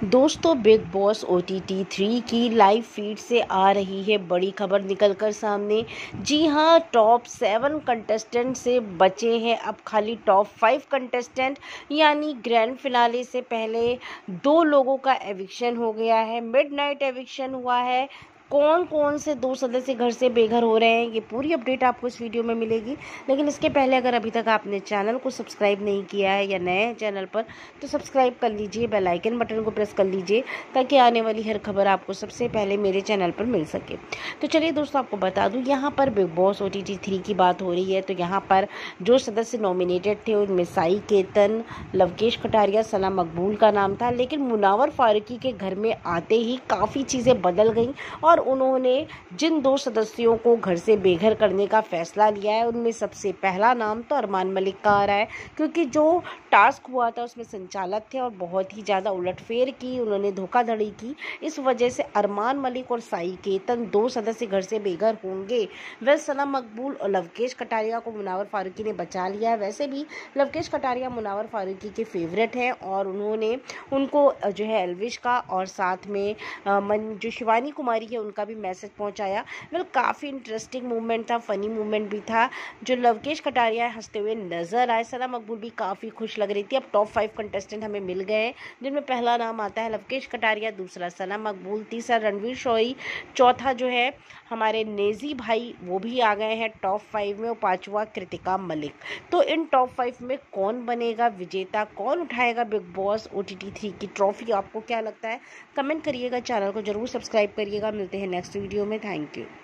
दोस्तों big boss OTT 3 की live feed से आ रही है बड़ी खबर निकलकर सामने। जी हां, टॉप 7 कंटेस्टेंट से बचे हैं अब खाली टॉप 5 कंटेस्टेंट, यानी ग्रैंड फिनाले से पहले 2 लोगों का एविक्शन हो गया है, मिडनाइट एविक्शन हुआ है। कौन कौन से 2 सदस्य घर से बेघर हो रहे हैं, ये पूरी अपडेट आपको इस वीडियो में मिलेगी। लेकिन इसके पहले अगर अभी तक आपने चैनल को सब्सक्राइब नहीं किया है या नए हैं चैनल पर, तो सब्सक्राइब कर लीजिए, बेल आइकन बटन को प्रेस कर लीजिए ताकि आने वाली हर खबर आपको सबसे पहले मेरे चैनल पर मिल सके। तो चलिए दोस्तों, आपको बता दूं, यहाँ पर बिग बॉस OTT 3 की बात हो रही है। तो यहाँ पर जो सदस्य नॉमिनेटेड थे उनमें साई केतन, लवकेश कटारिया, सना मकबूल का नाम था। लेकिन मुनावर फारूकी के घर में आते ही काफ़ी चीज़ें बदल गई और उन्होंने जिन 2 सदस्यों को घर से बेघर करने का फैसला लिया है, उनमें सबसे पहला नाम तो अरमान मलिक का आ रहा है। क्योंकि जो टास्क हुआ था उसमें संचालक थे और बहुत ही ज़्यादा उलटफेर की, उन्होंने धोखाधड़ी की। इस वजह से अरमान मलिक और साई केतन 2 सदस्य घर से बेघर होंगे। वह सना मकबूल और लवकेश कटारिया को मुनावर फारूकी ने बचा लिया है। वैसे भी लवकेश कटारिया मुनावर फारूकी के फेवरेट हैं और उन्होंने उनको जो है एल्विश का और साथ में जो शिवानी कुमारी है उनका भी मैसेज पहुंचाया। वेल, काफ़ी इंटरेस्टिंग मूवमेंट था, फनी मूवमेंट भी था। जो लवकेश कटारिया हंसते हुए नजर आए, सना मकबूल भी काफ़ी खुश लग रही थी। अब टॉप 5 कंटेस्टेंट हमें मिल गए हैं, जिनमें पहला नाम आता है लवकेश कटारिया, दूसरा सना मकबूल, तीसरा रणवीर शोई, चौथा जो है हमारे नेजी भाई वो भी आ गए हैं टॉप 5 में, और पांचवा कृतिका मलिक। तो इन टॉप 5 में कौन बनेगा विजेता, कौन उठाएगा बिग बॉस OTT 3 की ट्रॉफी, आपको क्या लगता है? कमेंट करिएगा, चैनल को जरूर सब्सक्राइब करिएगा। मिलते हैं नेक्स्ट वीडियो में। Thank you.